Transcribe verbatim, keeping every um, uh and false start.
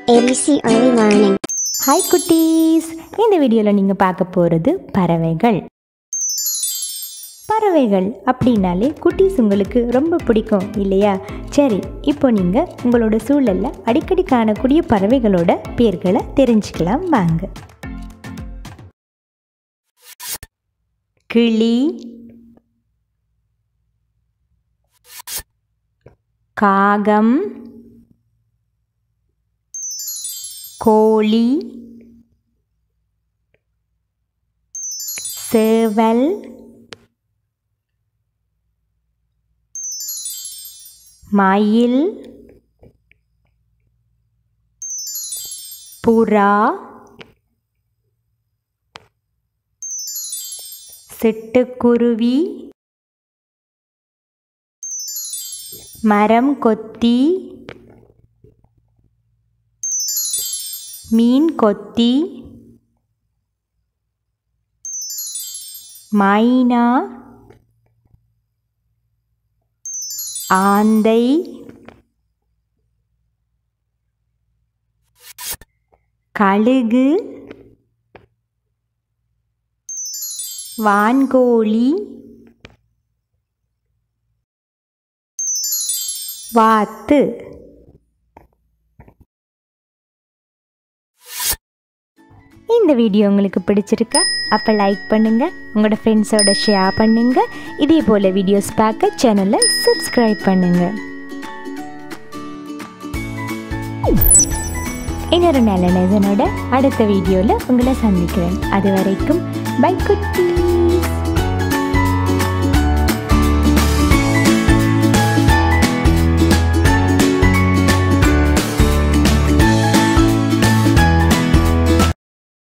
A B C Early Learning. Hi குட்டீஸ், இந்த வீடியோவில் நீங்கள் பார்க்க போகிறது பறவைகள். பறவைகள் அப்படின்னாலே குட்டீஸ் உங்களுக்கு ரொம்ப பிடிக்கும் இல்லையா? சரி, இப்போ நீங்கள் உங்களோட சூழலில் அடிக்கடி காணக்கூடிய பறவைகளோட பேர்களை தெரிஞ்சுக்கலாம் வாங்க. கிளி, காகம், கோழி, சேவல், மயில், புறா, சிட்டுக்குருவி, மரம் கொத்தி, மீன் கொத்தி, மைனா, ஆந்தை, கழுகு, வான்கோழி, வாத்து. இந்த வீடியோ உங்களுக்கு பிடிச்சிருக்கா? அப்போ லைக் பண்ணுங்கள், உங்களோட ஃப்ரெண்ட்ஸோட ஷேர் பண்ணுங்கள். இதே போல் வீடியோஸ் பார்க்க சேனலை சப்ஸ்கிரைப் பண்ணுங்கள். இன்னொரு நல்ல நேசனோட அடுத்த வீடியோவில் உங்களை சந்திக்கிறேன். அது வரைக்கும் பை குட்டி.